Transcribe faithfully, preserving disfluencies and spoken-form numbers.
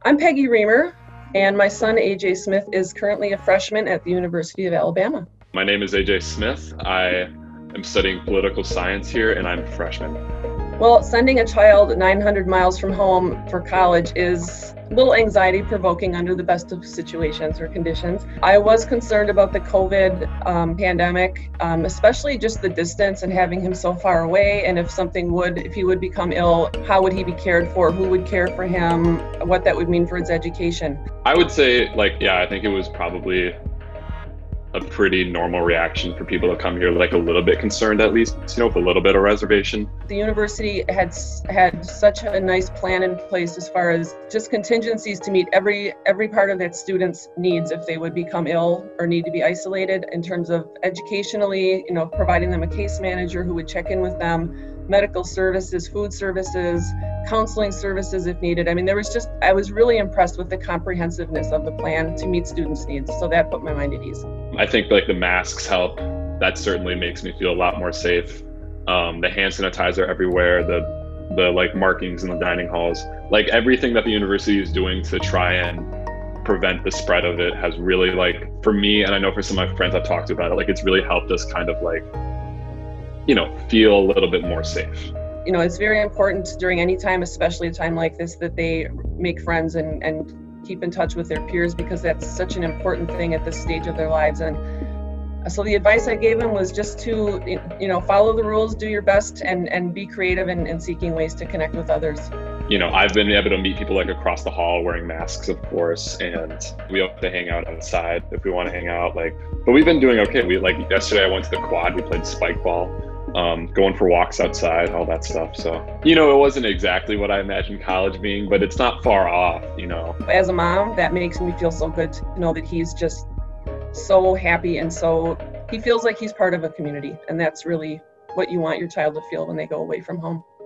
I'm Peggy Reamer, and my son A J Smith is currently a freshman at the University of Alabama. My name is A J Smith. I am studying political science here, and I'm a freshman. Well, sending a child nine hundred miles from home for college is a little anxiety provoking under the best of situations or conditions. I was concerned about the COVID um, pandemic, um, especially just the distance and having him so far away. And if something would, if he would become ill, how would he be cared for? Who would care for him? What that would mean for his education? I would say, like, yeah, I think it was probably a pretty normal reaction for people to come here, like a little bit concerned, at least, you know, with a little bit of reservation. The university had had such a nice plan in place as far as just contingencies to meet every every part of that student's needs if they would become ill or need to be isolated, in terms of educationally, you know, providing them a case manager who would check in with them, medical services, food services, counseling services if needed. I mean, there was just, I was really impressed with the comprehensiveness of the plan to meet students' needs. So that put my mind at ease. I think like the masks help. That certainly makes me feel a lot more safe. Um, the hand sanitizer everywhere, the the like markings in the dining halls, like everything that the university is doing to try and prevent the spread of it has really, like, for me, and I know for some of my friends I've talked to about it, like it's really helped us kind of like, you know, feel a little bit more safe. You know, it's very important during any time, especially a time like this, that they make friends and, and keep in touch with their peers, because that's such an important thing at this stage of their lives. And so the advice I gave him was just to, you know, follow the rules, do your best, and, and be creative in, in seeking ways to connect with others. You know, I've been able to meet people like across the hall wearing masks, of course, and we have to hang out outside if we want to hang out. Like, but we've been doing okay. We like yesterday I went to the quad, we played spike ball. Um, going for walks outside, all that stuff. So, you know, it wasn't exactly what I imagined college being, but it's not far off, you know. As a mom, that makes me feel so good to know that he's just so happy, and so he feels like he's part of a community. And that's really what you want your child to feel when they go away from home.